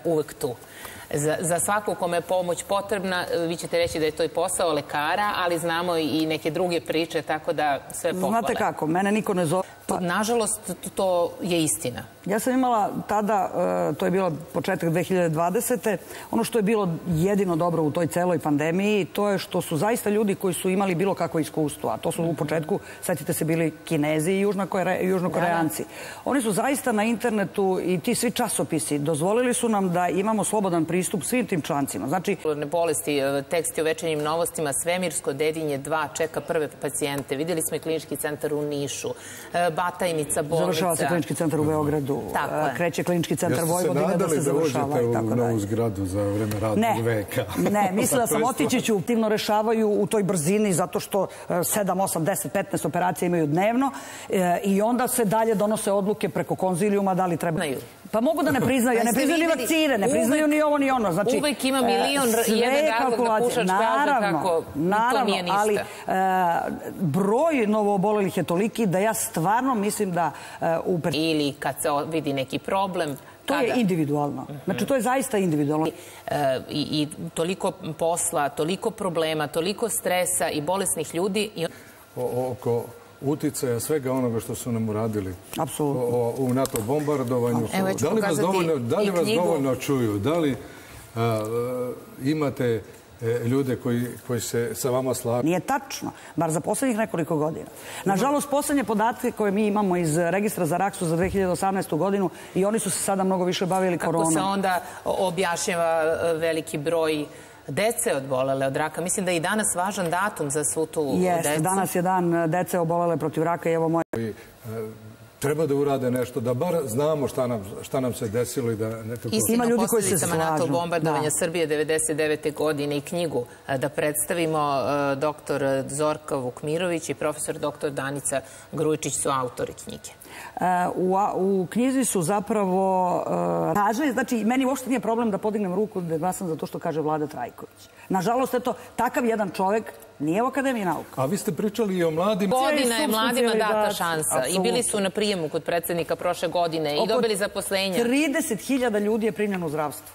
uvek tu. Za svakog kome je pomoć potrebna, vi ćete reći da je to i posao lekara, ali znamo i neke druge priče, tako da sve pohvale. Znate kako, mene niko ne zove. Nažalost, to je istina. Ja sam imala tada, to je bilo početak 2020. Ono što je bilo jedino dobro u toj celoj pandemiji, to je što su zaista ljudi koji su imali bilo kakvo iskustvo, a to su u početku, setite se, bili Kinezi i Južnokoreanci. Oni su zaista na internetu i ti svi časopisi dozvolili su nam da imamo slobodan pristup svim tim člancima. Znači, bolesti, teksti o večernjim novostima, Svemirsko dedinje 2 čeka prve pacijente. Vidjeli smo i klinički centar u Nišu, Batajnica bolnica. Završava se klinički centar u Beogradu. Kreće klinički centar Vojvodine da se završava i tako dalje. Jeste se nadali da uđete u novu zgradu za vreme radnog veka? Ne, mislila sam otići ću, aktivno rešavaju u toj brzini zato što 7, 8, 10, 15 operacija imaju dnevno i onda se dalje donose odluke preko konzilijuma da li treba... Pa mogu da ne priznaju, ne priznaju ni vakcine, ne priznaju ni ovo ni ono. Uvek ima milion jedan razlog da pušač kaže kako to nije ništa. Ali broj novoobolelih je toliki da ja stvarno mislim da... Ili kad se vidi neki problem... To je individualno. Znači, to je zaista individualno. I toliko posla, toliko problema, toliko stresa i bolesnih ljudi... Oko uticaja svega onoga što su nam uradili u NATO bombardovanju. Da li vas dovoljno čuju? Da li imate ljude koji se sa vama slažu? Nije tačno, bar za poslednjih nekoliko godina. Nažalost, poslednje podatke koje mi imamo iz registra za rak su za 2018. godinu i oni su se sada mnogo više bavili koronom. Kako se onda objašnjava veliki broj dece obolele od raka? Mislim da je i danas važan datum za svu tu decu. Jeste, danas je dan dece obolele protiv raka i evo moje... Treba da urade nešto, da bar znamo šta nam se desilo i da... Istina o posljedicama NATO bombardovanja Srbije 1999. godine i knjigu da predstavimo. Doktor Zorka Vukmirović i profesor doktor Danica Grujičić su autori knjige. U knjizi su zapravo kaže, znači meni uopšte nije problem da podignem ruku da glasam za to što kaže Vlada Trajković. Nažalost, eto, takav jedan čovek nije u Akademiji nauka. A vi ste pričali i o mladim... Godina je mladima data šansa i bili su na prijemu kod predsjednika prošle godine i dobili zaposlenja. 30.000 ljudi je primljeno u zdravstvu.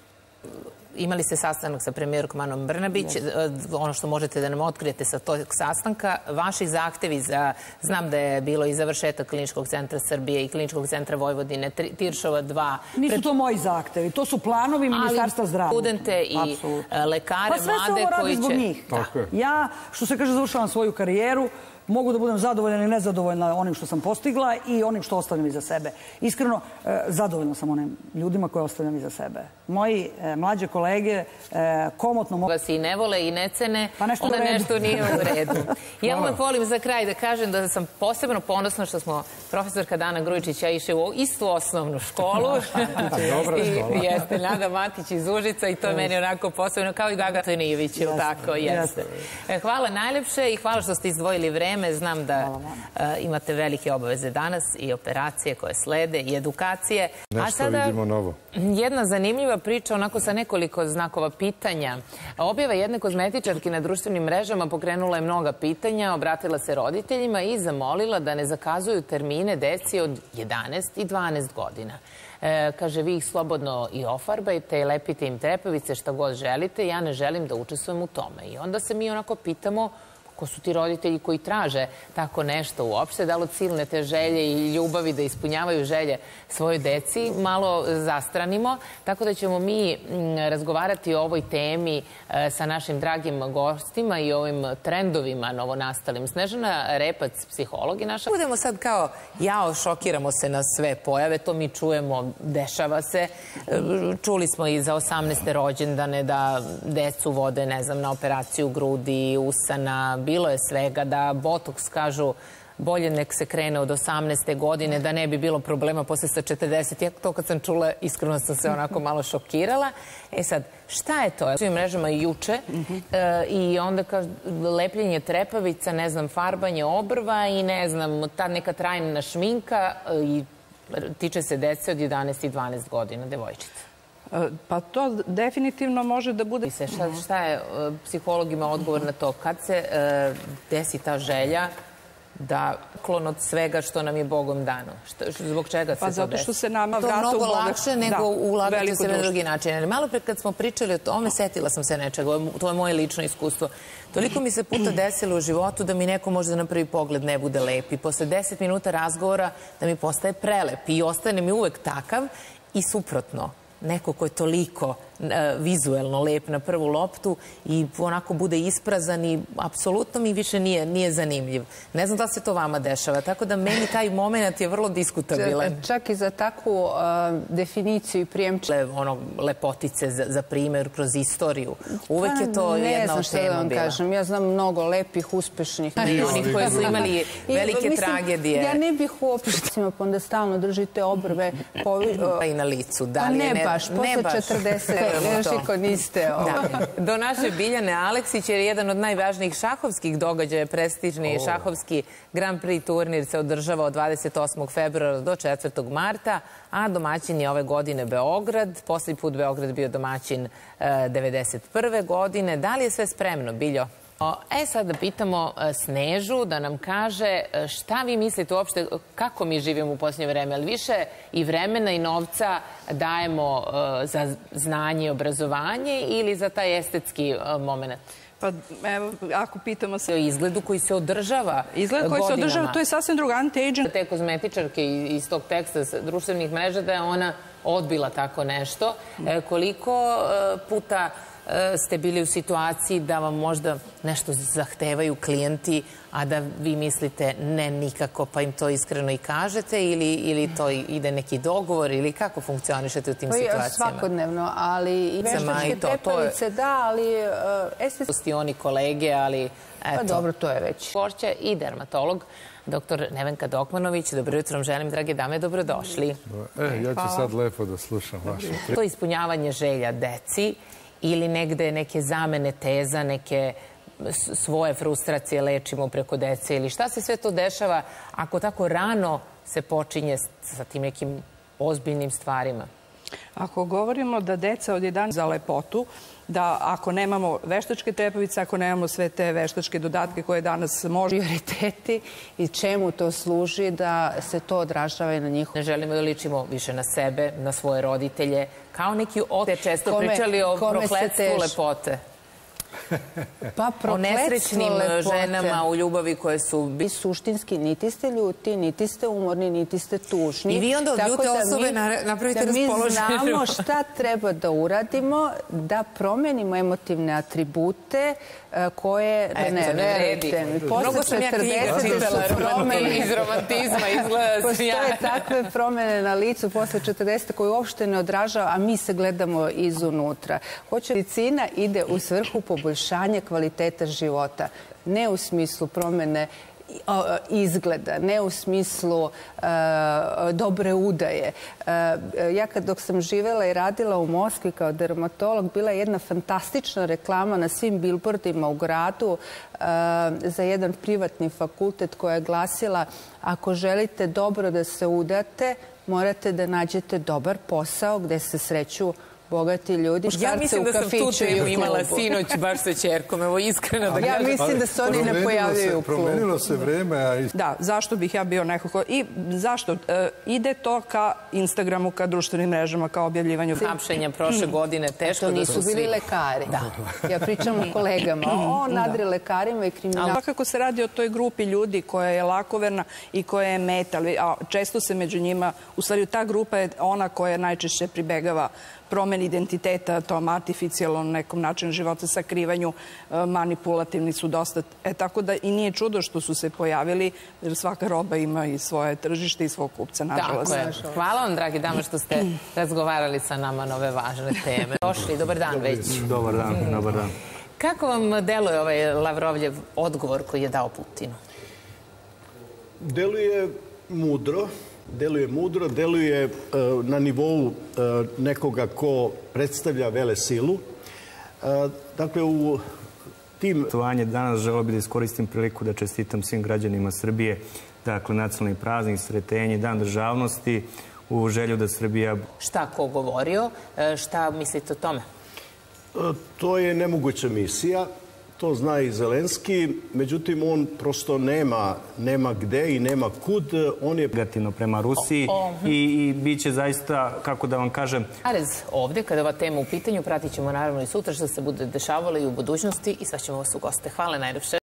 Imali ste sastanak sa premijerkom Anom Brnabić. Ono što možete da nam otkrijete sa tog sastanka, vaši zahtevi za, znam da je bilo i završetak Kliničkog centra Srbije i Kliničkog centra Vojvodine, Tiršova 2. Nisu to moji zahtevi, to su planovi Ministarstva zdravlja. Studente i lekare, mlade koji će... Pa sve se ovo radi zbog njih. Ja, što se kaže, završavam svoju karijeru, mogu da budem zadovoljna ili nezadovoljna onim što sam postigla i onim što ostavljam iza sebe. Iskreno, zadovoljna sam onim ljudima koje ostavljam iza sebe. Moji mlađe kolege komotno... Vas i ne vole i ne cene, onda nešto nije u redu. Ja uvek volim za kraj da kažem da sam posebno ponosna što smo profesorka Dana Grujičić i ja išli u istu osnovnu školu. Dobra škola. Jeste, Nada Matić iz Užica i to je meni onako posebno kao i Gaga Tojnijević, ili tako? Jeste. Hvala najlepše i hvala što ste izdvojili vreme. Znam da imate velike obaveze danas i operacije koje slede i edukacije. Nešto vidimo novo. Jedna zanimljiva priča, onako sa nekoliko znakova pitanja. Objava jedne kozmetičarke na društvenim mrežama pokrenula je mnoga pitanja, obratila se roditeljima i zamolila da ne zakazuju termine deci od 11 i 12 godina. Kaže, vi ih slobodno i ofarbajte i lepite im trepavice, šta god želite, ja ne želim da učestvujem u tome. I onda se mi onako pitamo ko su ti roditelji koji traže tako nešto uopšte, da li od silne te želje i ljubavi da ispunjavaju želje svojoj deci, malo zastranimo. Tako da ćemo mi razgovarati o ovoj temi sa našim dragim gostima i ovim trendovima novonastalim. Snežana Repac, psiholog i naša. Budemo sad kao, jao, šokiramo se na sve pojave, to mi čujemo, dešava se. Čuli smo i za 18. rođendane da decu vode, ne znam, na operaciju grudi, usana, bilo je svega, da botoks, kažu, bolje nek se krene od 18. godine, da ne bi bilo problema posle sa 40. Ja to kad sam čula, iskreno sam se onako malo šokirala. E sad, šta je to? U svim mrežama i juče i onda lepljenje trepavica, ne znam, farbanje obrva i ne znam, ta neka trajna šminka i tiče se dece od 11 i 12 godina, devojčica. Pa to definitivno može da bude... Šta je psihologima odgovor na to? Kad se desi ta želja da klon od svega što nam je Bogom dano? Zbog čega se to desi? Pa zato što se nama vrata to mnogo lakše nego ulagati u sebe na drugi način. Ali malo pre kad smo pričali o tome, setila sam se nečega, to je moje lično iskustvo. Toliko mi se puta desilo u životu da mi neko možda na prvi pogled ne bude lep i posle 10 minuta razgovora da mi postaje prelep i ostane mi uvek takav i suprotno. Neko ko je toliko vizuelno lep na prvu loptu i onako bude isprazan i apsolutno mi više nije zanimljiv. Ne znam da se to vama dešava, tako da meni taj moment je vrlo diskutabilan. Čak i za takvu definiciju i prijemče. Lepotice za primjer kroz istoriju. Uvek je to jedna od tema bila. Kažem, ja znam mnogo lepih, uspešnih. I onih koji su imali velike tragedije. Ja ne bih uopšte, pa onda stalno držite obrve. I na licu. Pa ne baš, posle 40. Još niko niste. Do naše Biljane Aleksić je jedan od najvažnijih šahovskih događaja, prestižni šahovski Grand Prix turnir se održava od 28. februara do 4. marta, a domaćin je ove godine Beograd. Poslednji put Beograd bio domaćin 1991. godine. Da li je sve spremno, Biljo? Sad da pitamo Snežu da nam kaže šta vi mislite uopšte, kako mi živimo u posljednje vreme, ali više i vremena i novca dajemo za znanje i obrazovanje ili za taj estetski moment? Pa evo, ako pitamo se... O izgledu koji se održava godinama. Izgled koji se održava, to je sasvim druga anti-aging. Te kozmetičarke iz tog teksta društvenih mreža da je ona odbila tako nešto. Koliko puta ste bili u situaciji da vam možda nešto zahtevaju klijenti, a da vi mislite ne nikako, pa im to iskreno i kažete, ili to ide neki dogovor, ili kako funkcionišete u tim situacijama? Svakodnevno, ali i veštačke tepavice, da, ali... Oni kolege, ali... Pa dobro, to je već. Gošća i dermatolog, dr. Nevenka Dokmanović. Dobro jutro vam želim, drage dame, dobrodošli. Ja ću sad lepo da slušam vaše. To ispunjavanje želja deci ili negde neke zamene teza, neke svoje frustracije lečimo preko dece ili šta se sve to dešava ako tako rano se počinje sa tim nekim ozbiljnim stvarima? Ako govorimo da deca od 11 za lepotu, da ako nemamo veštačke tepavice, ako nemamo sve te veštačke dodatke koje danas može prioriteti i čemu to služi da se to odražava i na njih. Ne želimo da ličimo više na sebe, na svoje roditelje, kao neki ote često pričali o prokletstvu lepote. Pa o nesrećnim ženama u ljubavi koje su... Suštinski niti ste ljuti, niti ste umorni, niti ste tužni. I vi onda od ljute osobe napravite raspoloženje. Mi znamo šta treba da uradimo, da promenimo emotivne atribute koje... Ne vredi. Mnogo sam ja knjiga čitala iz romantizma, izgleda. Postoje takve promene na licu posle 40. koje uopšte ne odražava, a mi se gledamo izunutra. Medicina ide u svrhu poboljšanja kvaliteta života, ne u smislu promene izgleda, ne u smislu dobre udaje. Ja dok sam živela i radila u Moskvi kao dermatolog, bila je jedna fantastična reklama na svim bilbordima u gradu za jedan privatni fakultet koja je glasila: ako želite dobro da se udate, morate da nađete dobar posao gde se sreću bogati ljudi, muškarce u kafiću i u klubu. Ja mislim da sam tu temu imala sinoć baš sa ćerkom, evo iskreno da kažem. Ja mislim da se oni ne pojavljaju u klubu. Promenilo se vreme, a... Da, zašto bih ja bio nekako... I zašto? Ide to ka Instagramu, ka društvenim mrežama, ka objavljivanju... Hapšenja prošle godine, teško da su svi... To nisu bili lekari. Ja pričam o kolegama. O nadri lekarima i kriminalu. Svakako se radi o toj grupi ljudi koja je lakoverna i koja je meta. A često se među njima... U stvari, ta grupa je ona koja najčešće pribegava promeni identiteta, tom artificijalnom nekom načinu života, sakrivanju, manipulativni su dosta. Tako da i nije čudo što su se pojavili, jer svaka roba ima i svoje tržište i svog kupca, nažalost. Tako je. Hvala vam, dragi dama, što ste razgovarali sa nama na ove važne teme. Došli, dobar dan već. Dobar dan, dobar dan. Kako vam deluje ovaj Lavrovljev odgovor koji je dao Putinu? Deluje mudro. Deluje na nivou nekoga ko predstavlja velesilu. Dakle, u tim... Danas želeo bih da iskoristim priliku da čestitam svim građanima Srbije, dakle, nacionalni praznik, Sretenje, Dan državnosti, u želju da Srbija... Šta ko govorio? Šta mislite o tome? To je nemoguća misija. to zna i Zelenski, međutim on prosto nema gde i nema kud. On je negativno prema Rusiji i bit će zaista, kako da vam kažem... Arez, ovde, kada je ova tema u pitanju, pratit ćemo naravno i sutra što se bude dešavalo i u budućnosti i sve ćemo vas u goste. Hvala najljepše.